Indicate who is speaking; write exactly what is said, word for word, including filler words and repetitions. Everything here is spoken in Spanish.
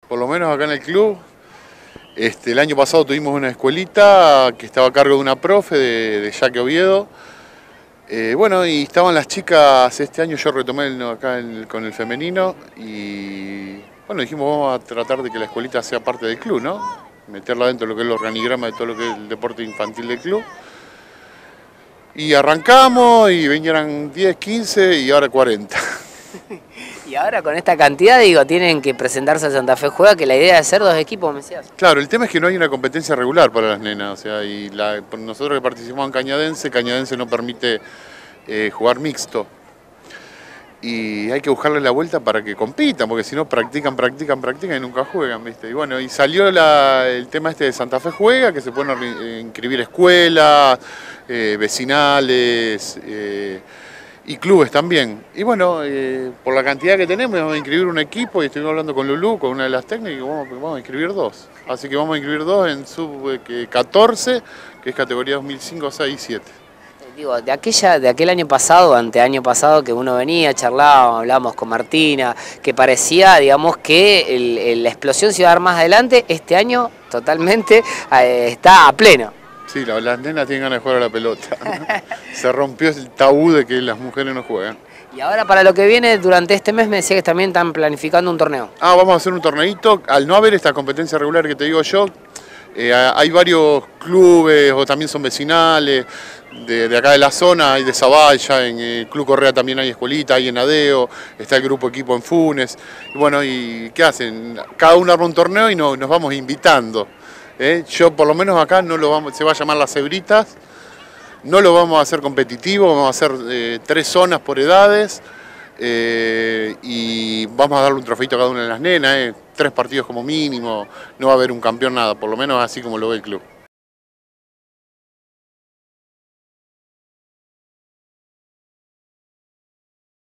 Speaker 1: Por lo menos acá en el club, este, el año pasado tuvimos una escuelita que estaba a cargo de una profe de, de Jaque Oviedo. Eh, bueno, y estaban las chicas, este año yo retomé el, acá el, con el femenino y bueno, dijimos vamos a tratar de que la escuelita sea parte del club, ¿no? Meterla dentro de lo que es el organigrama de todo lo que es el deporte infantil del club. Y arrancamos y venían diez, quince y ahora cuarenta.
Speaker 2: Y ahora con esta cantidad, digo, tienen que presentarse a Santa Fe Juega, que la idea es hacer dos equipos, me decías.
Speaker 1: Claro, el tema es que no hay una competencia regular para las nenas, o sea, y la, nosotros que participamos en Cañadense, Cañadense no permite eh, jugar mixto. Y hay que buscarle la vuelta para que compitan, porque si no practican, practican, practican y nunca juegan, ¿viste? Y bueno, y salió la, el tema este de Santa Fe Juega, que se pueden inscribir escuelas, eh, vecinales, eh, y clubes también. Y bueno, eh, por la cantidad que tenemos, vamos a inscribir un equipo y estoy hablando con Lulú, con una de las técnicas, y vamos, vamos a inscribir dos. Así que vamos a inscribir dos en sub catorce, que es categoría dos mil cinco, seis y siete.
Speaker 2: Digo, de aquella, de aquel año pasado, anteaño pasado, que uno venía, charlábamos, hablábamos con Martina, que parecía, digamos, que el, el, la explosión se iba a dar más adelante. Este año totalmente eh, está a pleno.
Speaker 1: Sí, la, las nenas tienen ganas de jugar a la pelota. Se rompió el tabú de que las mujeres no juegan.
Speaker 2: Y ahora para lo que viene, durante este mes me decía que también están planificando un torneo.
Speaker 1: Ah, vamos a hacer un torneito. Al no haber esta competencia regular que te digo yo, eh, hay varios clubes o también son vecinales de, de acá de la zona, hay de Zavalla, en el Club Correa también hay escuelita, hay en Adeo, está el grupo equipo en Funes. Y bueno, ¿y qué hacen? Cada uno arma un torneo y no, nos vamos invitando. ¿eh? Yo por lo menos acá no lo vamos, se va a llamar Las Cebritas. No lo vamos a hacer competitivo, vamos a hacer eh, tres zonas por edades eh, y vamos a darle un trofeito a cada una de las nenas, eh, tres partidos como mínimo, no va a haber un campeón nada, por lo menos así como lo ve el club.